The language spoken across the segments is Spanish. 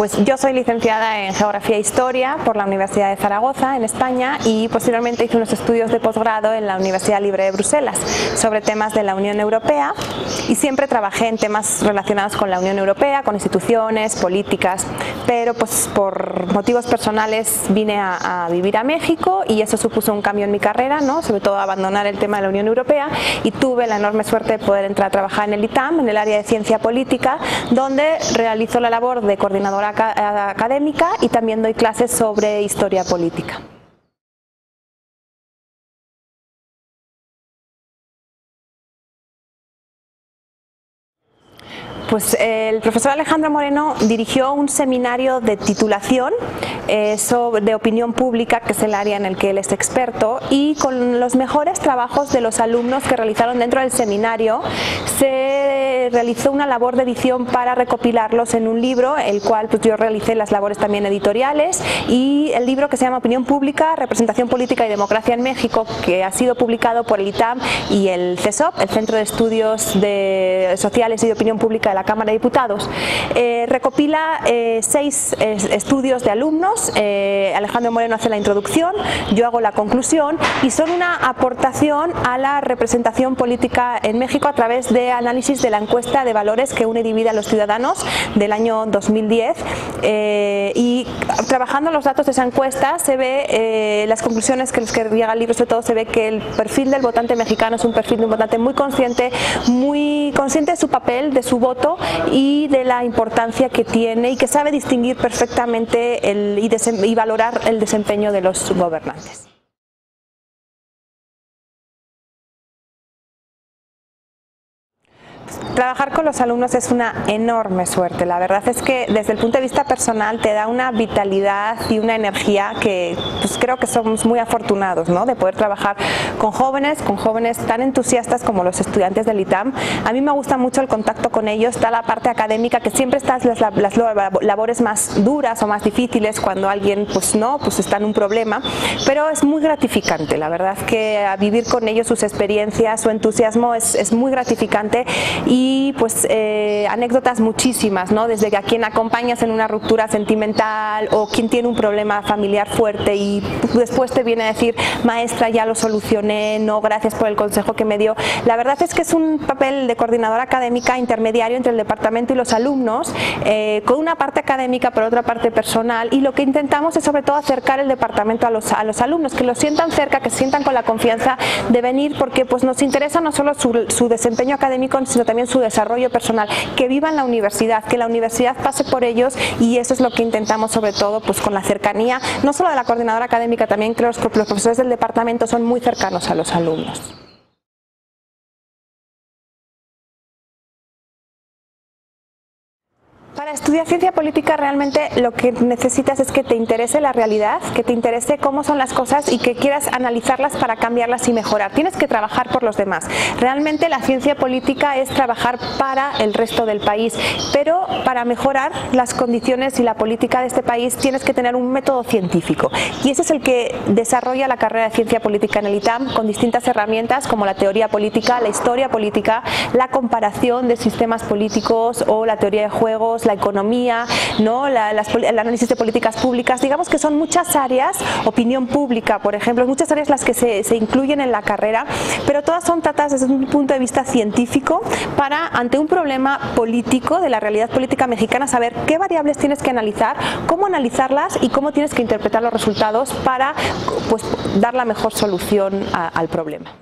Pues yo soy licenciada en Geografía e Historia por la Universidad de Zaragoza, en España, y posteriormente hice unos estudios de posgrado en la Universidad Libre de Bruselas sobre temas de la Unión Europea, y siempre trabajé en temas relacionados con la Unión Europea, con instituciones, políticas, pero pues por motivos personales vine a vivir a México y eso supuso un cambio en mi carrera, ¿no? Sobre todo abandonar el tema de la Unión Europea, y tuve la enorme suerte de poder entrar a trabajar en el ITAM, en el área de ciencia política, donde realizo la labor de coordinadora académica y también doy clases sobre historia política. Pues el profesor Alejandro Moreno dirigió un seminario de titulación de opinión pública, que es el área en el que él es experto, y con los mejores trabajos de los alumnos que realizaron dentro del seminario se realizó una labor de edición para recopilarlos en un libro, el cual pues yo realicé las labores también editoriales, y el libro, que se llama Opinión Pública, Representación Política y Democracia en México, que ha sido publicado por el ITAM y el CESOP, el Centro de Estudios Sociales y de Opinión Pública de la Cámara de Diputados. Recopila 6 estudios de alumnos. Alejandro Moreno hace la introducción, yo hago la conclusión, y son una aportación a la representación política en México a través de análisis de la encuesta de valores que une y divide a los ciudadanos del año 2010, y trabajando los datos de esa encuesta se ve las conclusiones que llega el libro. Sobre todo se ve que el perfil del votante mexicano es un perfil de un votante muy consciente de su papel, de su voto y de la importancia que tiene, y que sabe distinguir perfectamente y valorar el desempeño de los gobernantes. Trabajar con los alumnos es una enorme suerte. La verdad es que desde el punto de vista personal te da una vitalidad y una energía que pues creo que somos muy afortunados, ¿no? De poder trabajar con jóvenes tan entusiastas como los estudiantes del ITAM. A mí me gusta mucho el contacto con ellos. Está la parte académica, que siempre están las labores más duras o más difíciles cuando alguien pues está en un problema, pero es muy gratificante. La verdad es que a vivir con ellos sus experiencias, su entusiasmo es muy gratificante. Y pues anécdotas muchísimas, ¿no? Desde a quien acompañas en una ruptura sentimental, o quien tiene un problema familiar fuerte y después te viene a decir: maestra, ya lo solucioné, no, gracias por el consejo que me dio. La verdad es que es un papel de coordinadora académica intermediario entre el departamento y los alumnos, con una parte académica pero otra parte personal, y lo que intentamos es sobre todo acercar el departamento a los alumnos, que los sientan cerca, que se sientan con la confianza de venir, porque pues nos interesa no solo su desempeño académico, sino también su desarrollo personal, que vivan la universidad, que la universidad pase por ellos, y eso es lo que intentamos sobre todo pues con la cercanía, no solo de la coordinadora académica, también que los profesores del departamento son muy cercanos a los alumnos. Para estudiar ciencia política realmente lo que necesitas es que te interese la realidad, que te interese cómo son las cosas y que quieras analizarlas para cambiarlas y mejorar. Tienes que trabajar por los demás. Realmente la ciencia política es trabajar para el resto del país, pero para mejorar las condiciones y la política de este país tienes que tener un método científico, y ese es el que desarrolla la carrera de ciencia política en el ITAM, con distintas herramientas como la teoría política, la historia política, la comparación de sistemas políticos o la teoría de juegos, la economía, ¿no? el análisis de políticas públicas. Digamos que son muchas áreas, opinión pública, por ejemplo, muchas áreas las que se incluyen en la carrera, pero todas son tratadas desde un punto de vista científico para, ante un problema político de la realidad política mexicana, saber qué variables tienes que analizar, cómo analizarlas y cómo tienes que interpretar los resultados para pues, dar la mejor solución al problema.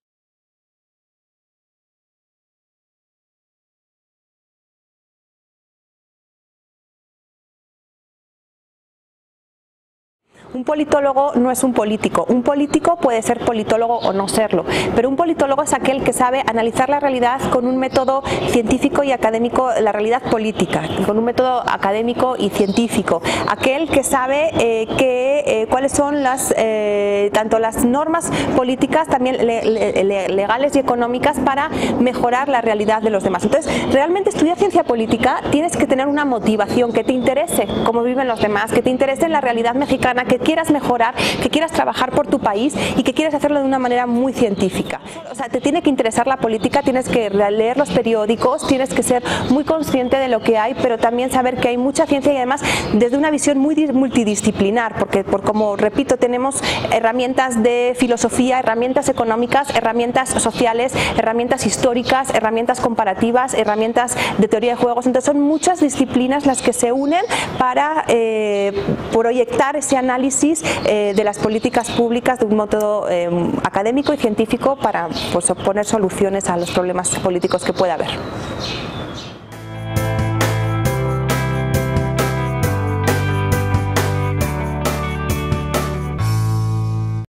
Un politólogo no es un político puede ser politólogo o no serlo, pero un politólogo es aquel que sabe analizar la realidad con un método científico y académico, la realidad política, con un método académico y científico, aquel que sabe cuáles son tanto las normas políticas, también legales y económicas, para mejorar la realidad de los demás. Entonces, realmente estudiar ciencia política tienes que tener una motivación, que te interese cómo viven los demás, que te interese la realidad mexicana, que quieras mejorar, que quieras trabajar por tu país y que quieras hacerlo de una manera muy científica. O sea, te tiene que interesar la política, tienes que leer los periódicos, tienes que ser muy consciente de lo que hay, pero también saber que hay mucha ciencia y además desde una visión muy multidisciplinar, porque como repito, tenemos herramientas de filosofía, herramientas económicas, herramientas sociales, herramientas históricas, herramientas comparativas, herramientas de teoría de juegos. Entonces son muchas disciplinas las que se unen para proyectar ese análisis de las políticas públicas de un modo académico y científico para, pues, poner soluciones a los problemas políticos que pueda haber.